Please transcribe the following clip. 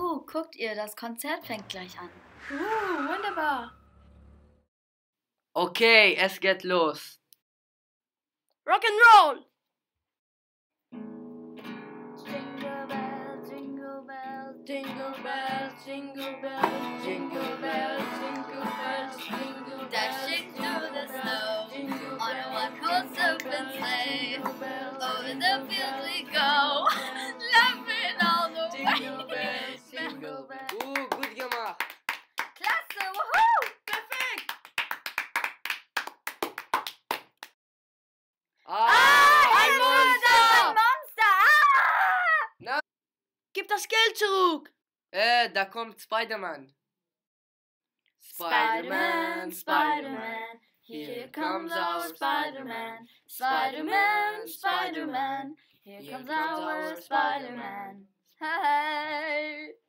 Guckt ihr, das Konzert fängt gleich an. Wunderbar. Okay, es geht los. Rock'n'Roll. Jingle bells, jingle bells, Jingle bells, jingle bells, jingle bells, jingle bells, jingle bells. dashing through the snow on a one-horse open sleigh. Over the fields we go, laughing all the way. Jingle bells, jingle bells. Gut gemacht. Klasse, wuhu! Perfekt. Ein Ein Monster! Monster! Ah! Na, Gib das Geld zurück. da kommt Spider-Man. Spider-Man, Spider-Man, here comes our Spider-Man. Spider-Man, Spider-Man, here comes our Spider-Man. Hey!